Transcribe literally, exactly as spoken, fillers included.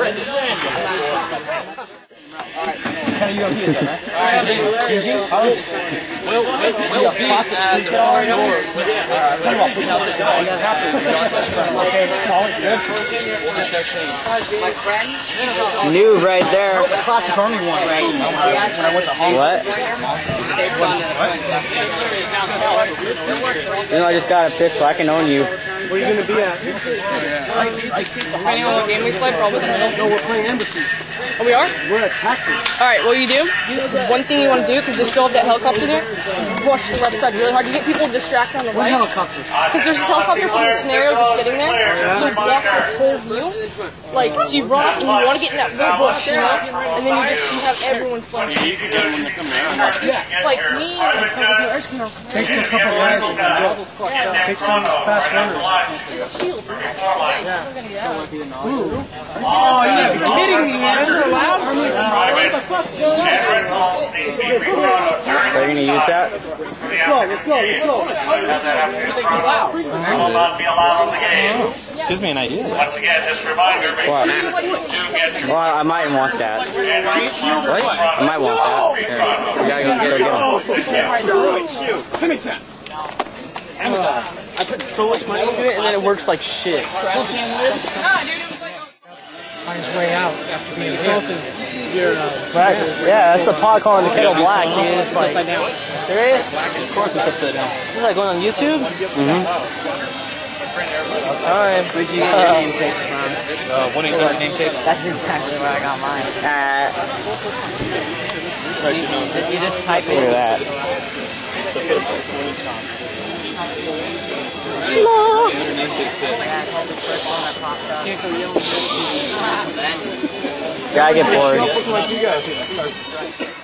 Kind of U M P is that, right? Changing? How is it? We'll, we'll, we'll be at the front door. My friend? New right there. The classic army one, right? When I went to Hong Kong. What? You know, I just got a pistol. I can own you. Where are you going to be at? Depending on what game we play, probably the middle. No, we're playing Embassy. Oh, we are? We're at Tactics. Alright, what you do, one thing you want to do, because they still have that helicopter there, rush the left side really hard. You get people distracted on the What right. helicopter? Because there's this helicopter from the scenario just sitting there, so it blocks the whole view. Like, so you run up and you want to get in that little bush, you know? And then you just you have everyone flanking. Yeah. Like me, like some people are just going to... Take a couple guys and go. Take some fast runners. Shield. Yeah. Ooh. Oh, you're kidding me, man. They're allowed? Are you going to use that? Let's go, let's go, let's go. Gives me an idea. Once again, just a reminder, make What? sure you get Well, I might want that. What? I might want that. Here. We gotta go get it. Give me ten. I put so much money into it and then it works like shit. Find his way out after being hit. Right. Yeah, that's the pot calling the kettle black, dude. It's like, serious? Of course it's upside down. This is like going on YouTube? Mm-hmm. All time. Where'd you get your name tapes from? Uh, one eight hundred name tapes. That's exactly where I got mine. Uh, You, you just type look it. at that. Gotta get bored.